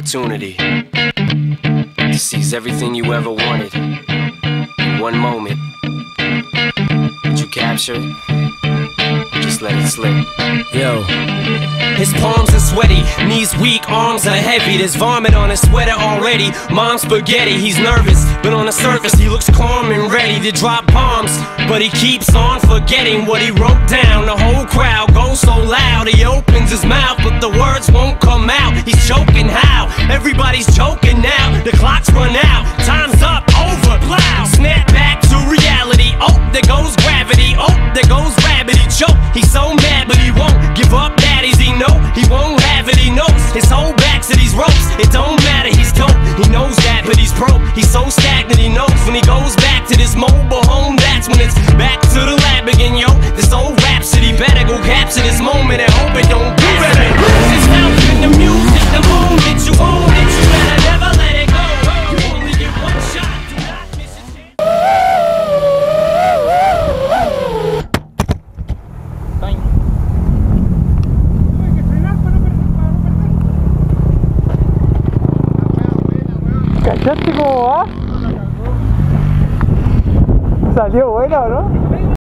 opportunity to seize everything you ever wanted in one moment. Did you capture it? Or just let it slip? Yo. His palms are sweaty, knees weak, arms are heavy. There's vomit on his sweater already. Mom's spaghetti, he's nervous, but on the surface he looks calm and ready to drop bombs. But he keeps on forgetting what he wrote down. The whole crowd goes so loud, he opens his mouth, but the words won't come out. He's choking how? Everybody's choking now. The clock's run out, time's up, over, loud. Snap back to reality, oh, there goes gravity. Oh, there goes rabbit, he choke. He's so mad, but he won't give up. Daddies, he know he won't have it, he knows his whole back to these ropes. It don't matter, he's dope, he knows that, but he's broke. He's so stagnant, he knows when he goes back to this mobile home, that's when it's back to the lab again, yo. This old rhapsody, better go capture this moment and hope it don't do it. Lose yourself in the music, the moment you own it, you better never let it go. You only get one shot, do not miss a chance. ¿Cachaste cómo va? Salió bueno, ¿no?